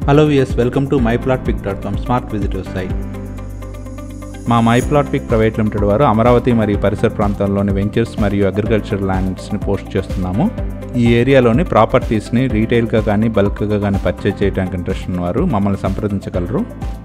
Hello viewers, welcome to myplotpick.com smart visitor site. మా myplotpick private limited వారు అమరావతి మరియు పరిసర ప్రాంతాల్లోని వెంచర్స్ మరియు అగ్రికల్చర్ ల్యాండ్స్ని పోస్ట్ చేస్తున్నాము. ఈ ఏరియాలోని ప్రాపర్టీస్ని రీటైల్గా కానీ బల్క్గా కానీ పర్చేజ్ చేయడానికి ఇంట్రెస్ట్ ఉన్నవారు మమ్మల్ని సంప్రదించగలరు.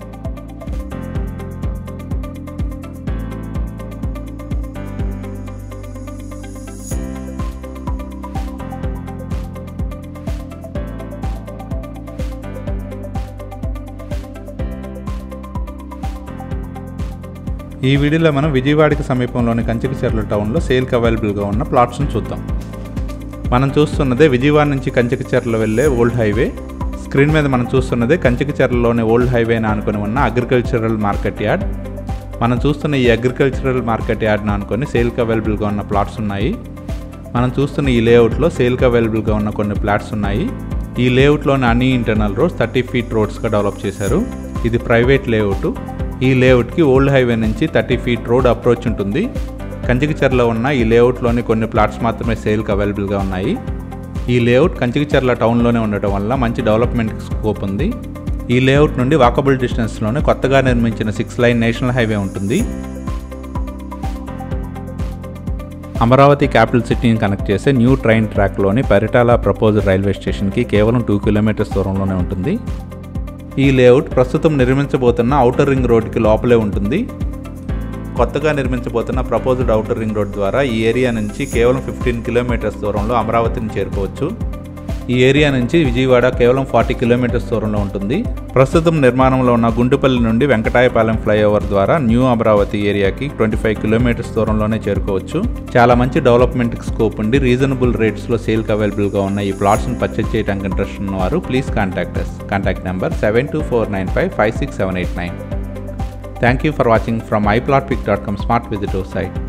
ఈ వీడియోలో మనం విజయవాడకి సమీపంలోని కంచికచర్ల టౌన్లో సేల్కి అవైలబుల్గా ఉన్న ప్లాట్స్ను చూద్దాం. మనం చూస్తున్నదే విజయవాడ నుంచి కంచికచర్ల వెళ్ళే ఓల్డ్ హైవే. స్క్రీన్ మీద మనం చూస్తున్నదే కంచికచర్లలోని ఓల్డ్ హైవేని ఆనుకొని ఉన్న అగ్రికల్చరల్ మార్కెట్ యార్డ్. మనం చూస్తున్న ఈ అగ్రికల్చరల్ మార్కెట్ యార్డ్ని ఆనుకొని సేల్కి అవైలబుల్గా ఉన్న ప్లాట్స్ ఉన్నాయి. మనం చూస్తున్న ఈ లేఅవుట్లో సేల్కి అవైలబుల్గా ఉన్న కొన్ని ప్లాట్స్ ఉన్నాయి. ఈ లేఅవుట్లోని అన్ని ఇంటర్నల్ రోడ్స్ 30 feet రోడ్స్గా డెవలప్ చేశారు. ఇది ప్రైవేట్ లేఅవుట్. ఈ లేఅవుట్కి ఓల్డ్ హైవే నుంచి 30 feet రోడ్ అప్రోచ్ ఉంటుంది. కంచికచర్ల ఉన్న ఈ లేఅవుట్లోని కొన్ని ప్లాట్స్ మాత్రమే సేల్కి అవైలబుల్గా ఉన్నాయి. ఈ లేఅవుట్ కంచికచర్ల టౌన్లోనే ఉండటం వల్ల మంచి డెవలప్మెంట్ స్కోప్ ఉంది. ఈ లేఅవుట్ నుండి వాకబుల్ డిస్టెన్స్లోనే కొత్తగా నిర్మించిన 6 lane నేషనల్ హైవే ఉంటుంది. అమరావతి క్యాపిటల్ సిటీని కనెక్ట్ చేసే న్యూ ట్రైన్ ట్రాక్లోని పరిటాల ప్రపోజ్డ్ రైల్వే స్టేషన్కి కేవలం 2 kilometers దూరంలోనే ఉంటుంది. ఈ లేఅవుట్ ప్రస్తుతం నిర్మించబోతున్న ఔటర్ రింగ్ రోడ్కి లోపలే ఉంటుంది. కొత్తగా నిర్మించబోతున్న ప్రపోజ్డ్ ఔటర్ రింగ్ రోడ్ ద్వారా ఈ ఏరియా నుంచి కేవలం 15 kilometers దూరంలో అమరావతిని చేరుకోవచ్చు. ఈ ఏరియా నుంచి విజయవాడ కేవలం 40 kilometers దూరంలో ఉంటుంది. ప్రస్తుతం నిర్మాణంలో ఉన్న గుంటుపల్లి నుండి వెంకటాయపాలెం ఫ్లైఓవర్ ద్వారా న్యూ అమరావతి ఏరియాకి 25 kilometers దూరంలోనే చేరుకోవచ్చు. చాలా మంచి డెవలప్మెంట్ స్కోప్ ఉండి రీజనబుల్ రేట్స్లో సేల్కి అవైలబుల్గా ఉన్న ఈ ప్లాట్స్ని పర్చేజ్ చేయడానికి ఇంట్రెస్ట్ ఉన్నవారు please contact us. Contact number 7249556789. Thank you for watching from myplotpick.com smart visitor site.